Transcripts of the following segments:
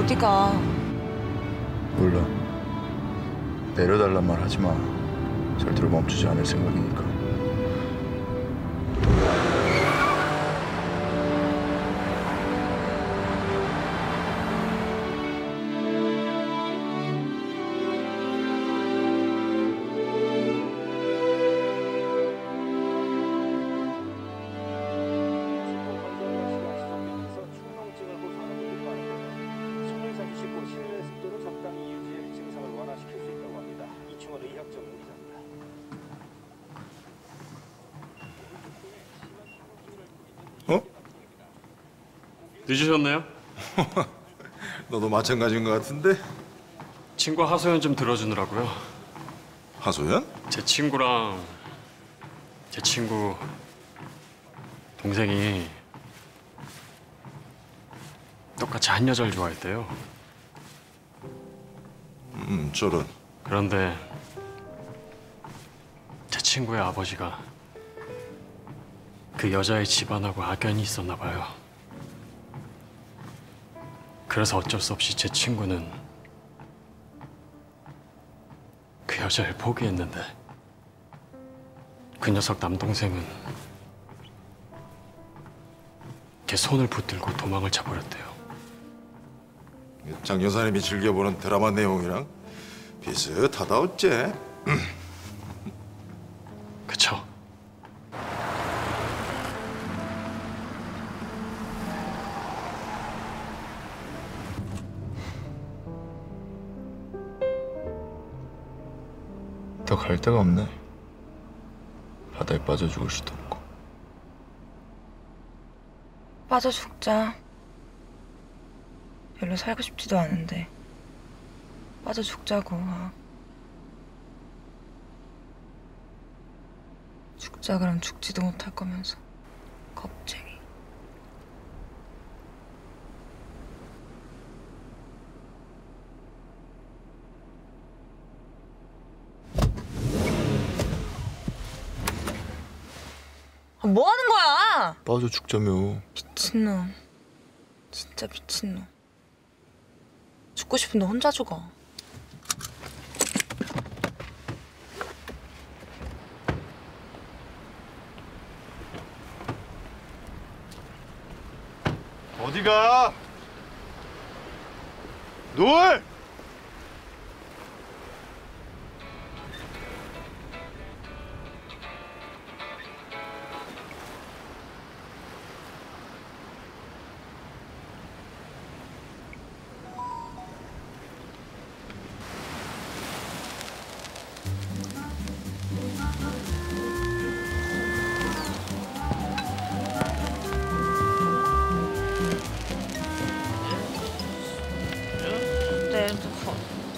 어디가? 몰라. 내려달란 말 하지 마. 절대로 멈추지 않을 생각이니까. 어? 늦으셨네요? 너도 마찬가지인 것 같은데? 친구 하소연 좀 들어주느라고요. 하소연? 제 친구랑 제 친구 동생이 똑같이 한 여자를 좋아했대요. 저런. 그런데 제 친구의 아버지가 그 여자의 집안하고 악연이 있었나 봐요. 그래서 어쩔 수 없이 제 친구는 그 여자를 포기했는데 그 녀석 남동생은 걔 손을 붙들고 도망을 쳐버렸대요. 장 여사님이 즐겨보는 드라마 내용이랑 비슷하다 어째? 그쵸? 더 갈 데가 없네. 바다에 빠져 죽을 수도 없고. 빠져 죽자. 별로 살고 싶지도 않은데. 빠져 죽자고. 죽자 그럼 죽지도 못할 거면서. 겁쟁이. 뭐 하는 거야? 빠져 죽자며. 미친놈. 진짜 미친놈. 죽고 싶은데 혼자 죽어. 어디가? 노을! 내 핸드폰.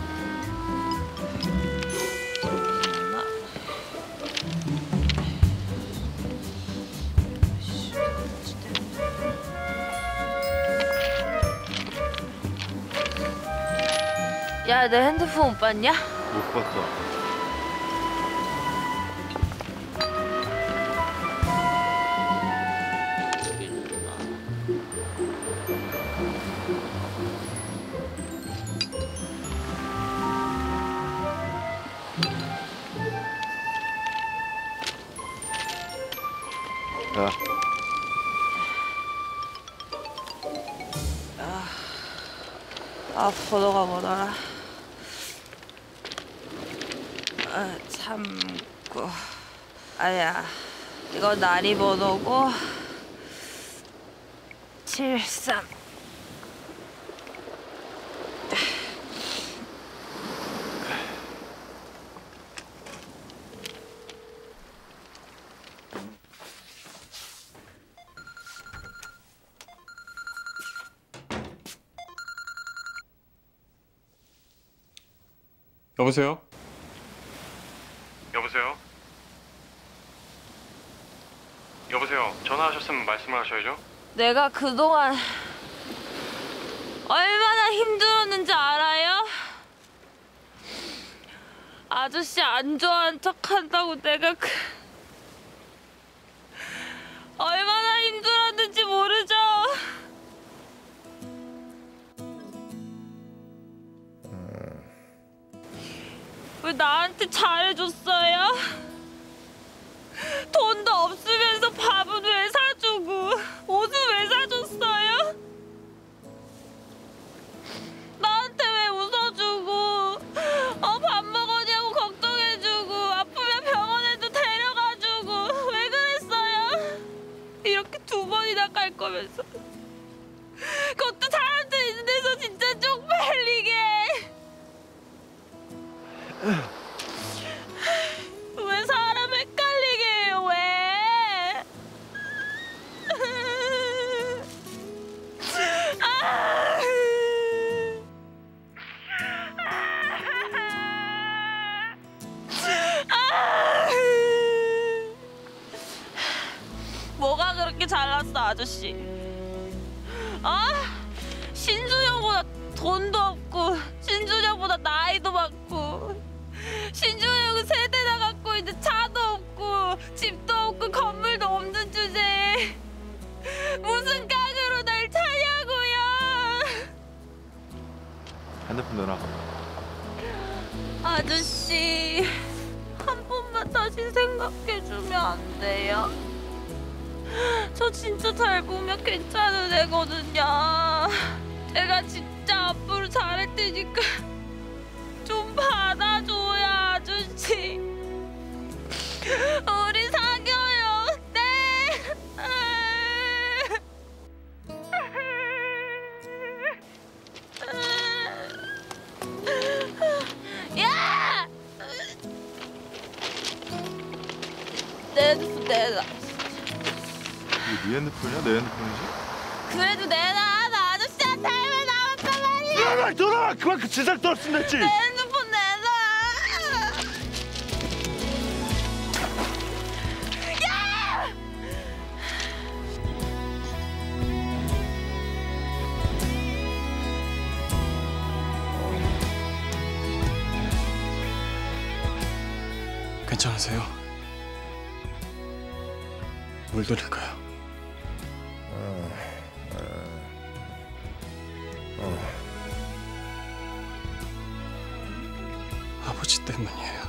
야, 내 핸드폰 못 봤냐? 못 봤다. 야. 번호가 뭐더라? 참고. 아야, 이거 나리 번호고 73. 여보세요? 여보세요? 여보세요? 전화하셨으면 말씀을 하셔야죠. 내가 그동안 얼마나 힘들었는지 알아요? 아저씨 안 좋아한 척 한다고 내가 얼마나 힘들었는지 모르죠? 왜 나한테 잘해줬어요? 돈도 없으면서 밥은 왜 사주고 옷은 왜 사줬어요? 나한테 왜 웃어주고 밥 먹었냐고 걱정해주고 아프면 병원에도 데려가주고 왜 그랬어요? 이렇게 2번이나 갈 거면서 그것도 사람들 있는 데서 진짜 쪽팔리게. 왜 사람 헷갈리게 해요? 왜? 뭐가 그렇게 잘났어, 아저씨? 신준영보다 돈도 없고 신준영보다 나이도 많고 신준영은 세대나 갖고 있는 차도 없고 집도 없고 건물도 없는 주제에 무슨 깡으로 날 차냐고요. 핸드폰 내놔. 아저씨, 한 번만 다시 생각해주면 안 돼요? 저 진짜 잘 보면 괜찮은 애거든요. 제가 진짜 앞으로 잘할 테니까 좀 받아줘요, 아저씨. 우리 사귀어요. 네. 야! 내 핸드폰 내놔. 이게 네 핸드폰이야? 내 핸드폰이지? 그래도 내놔. 나 아저씨한테 왜 나왔단 말이야. 돌아와! 그만 그 짓을 떨었으면 됐지! 내 핸드폰 내놔. 야! 괜찮으세요? 물 드릴까요? 아버지 때문이에요.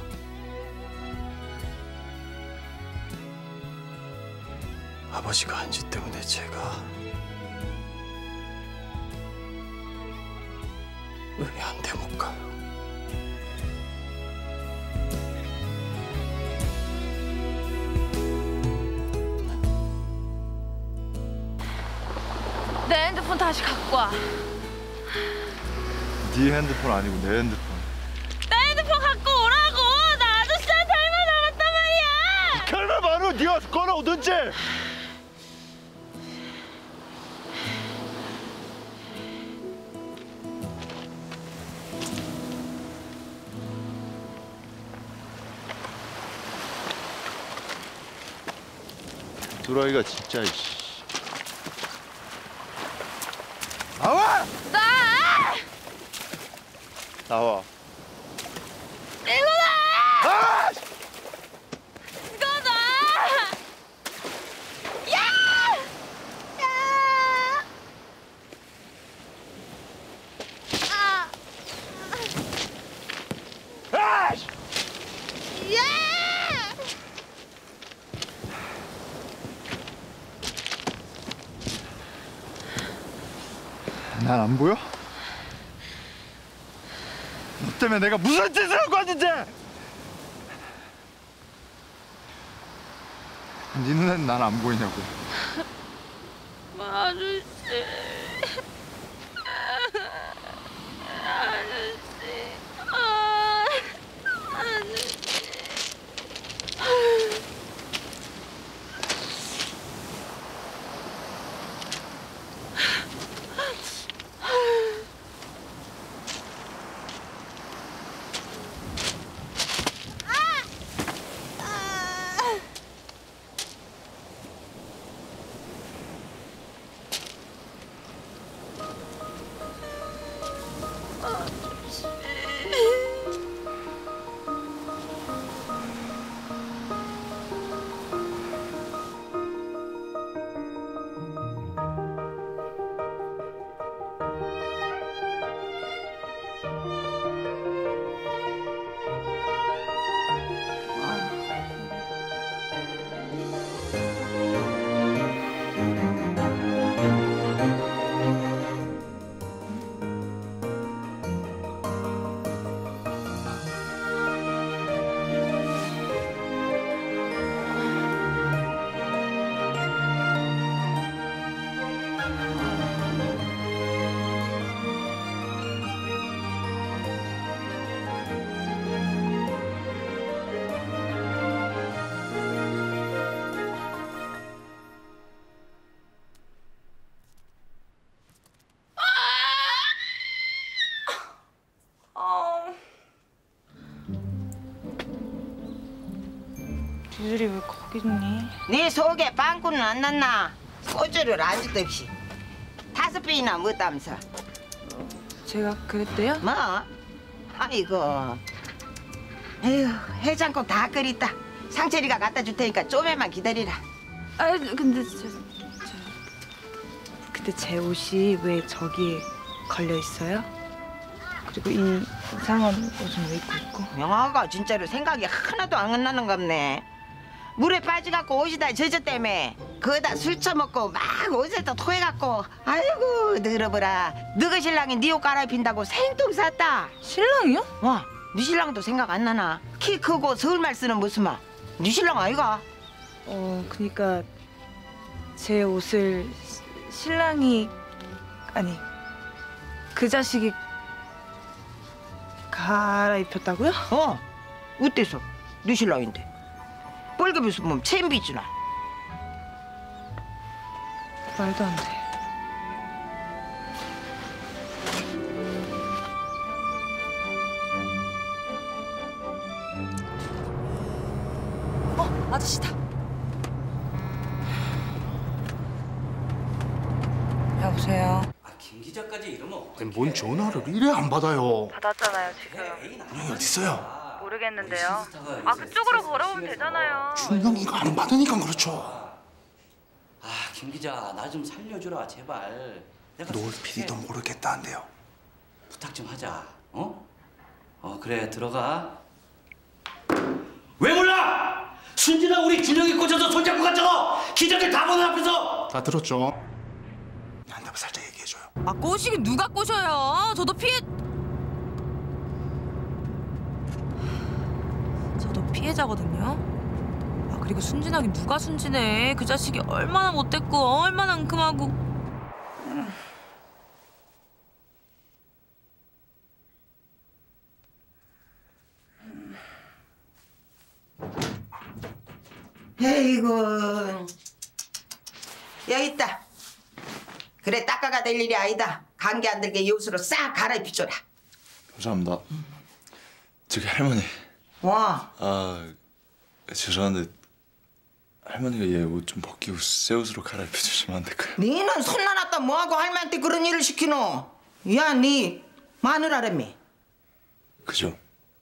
아버지가 한지 때문에 제가 의외한데 못 가요. 내 핸드폰 다시 갖고 와. 네 핸드폰 아니고 내 핸드폰. 내 핸드폰 갖고 오라고. 나 아저씨한테 할 말 남았단 말이야. 칼라 바로 네가 와서 꺼내오든지! 두라이가 진짜 이씨. 나와! 나와. 이거 나! 아! 이거 나! 야! 야! 아! 아! 야! 난 안 보여? 너 때문에 내가 무슨 짓을 하고 왔는지! 네 눈에는 난 안 보이냐고. 아저씨. 아저씨. 아저씨. 아저씨. 지들이 왜 거기 있니? 네 속에 빵꾸는 안 났나? 소주를 안주도 없이 5병이나 먹다면서. 제가 그랬대요? 뭐? 아이고. 에휴, 해장국 다 끓였다. 상철이가 갖다 줄 테니까 좀에만 기다리라. 아 근데 근데 제 옷이 왜 저기에 걸려 있어요? 그리고 이 이상한 옷은 왜 입고 있고? 명아가 진짜로 생각이 하나도 안 나는 겁네. 물에 빠져갖고 옷이 다 젖었다며. 그거다 술 처먹고 막 옷에다 토해갖고. 아이고 늘어보라. 너가 신랑이 네 옷 갈아입힌다고 생뚱 쌌다. 신랑이요? 와, 네 신랑도 생각 안 나나? 키 크고 서울말 쓰는 무슨 말? 네 신랑 아이가? 그니까 제 옷을 신랑이 아니 그 자식이 갈아입혔다고요? 어때서? 네 신랑인데. 뻘겋이 보면 챔비지나. 말도 안 돼. 아저씨다. 여보세요. 김 기자까지 이러면 아니, 뭔 전화를 이래 안 받아요. 받았잖아요 지금. 분명히 어디 있어요? 모르겠는데요. 그쪽으로 걸어오면 되잖아요. 분명히가 안 받으니까 그렇죠. 김 기자 나 좀 살려주라 제발. 내가 노을 솔직히 PD도 모르겠다는데요. 부탁 좀 하자. 그래 들어가. 왜 몰라? 순진아 우리 준영이 꽂혀서 손잡고 갔잖아. 기자들 다 보는 앞에서. 다 들었죠? 나한테 살짝 얘기해줘요. 꼬시긴 누가 꼬셔요? 저도 피해자거든요. 그리고 순진하긴 누가 순진해. 그 자식이 얼마나 못됐고 얼마나 웅큼하고. 에이구. 여기 있다. 그래 닦아가 될 일이 아니다. 감기 안 들게 이 옷으로 싹 갈아입혀줘라. 감사합니다. 저기 할머니. 와. 죄송한데 할머니가 얘 옷 좀 벗기고 새 옷으로 갈아입혀 주시면 안 될까요? 니는 손나놨다 뭐하고 할머니한테 그런 일을 시키노? 야, 니 마누라라며. 그죠?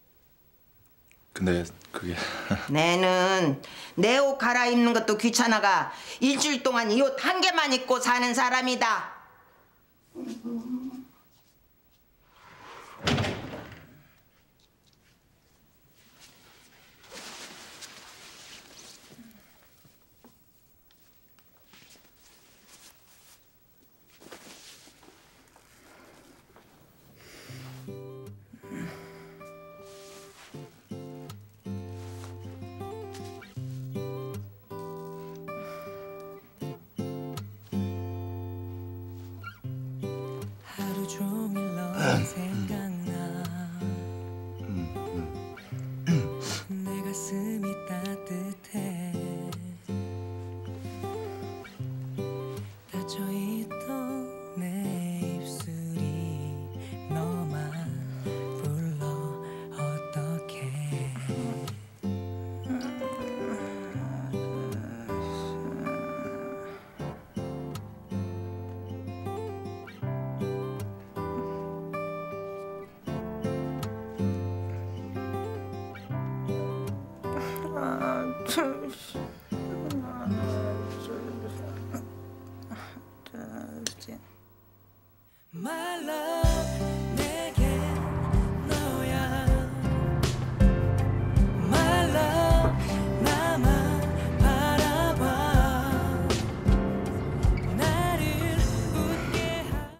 근데 그게 내는 내 옷 갈아입는 것도 귀찮아가 일주일 동안 이 옷 한 개만 입고 사는 사람이다. 하루 종일 너 생각나. 내 가슴이 따뜻해. 닫혀있던 내 입술이 너만 불러 어떡해. My love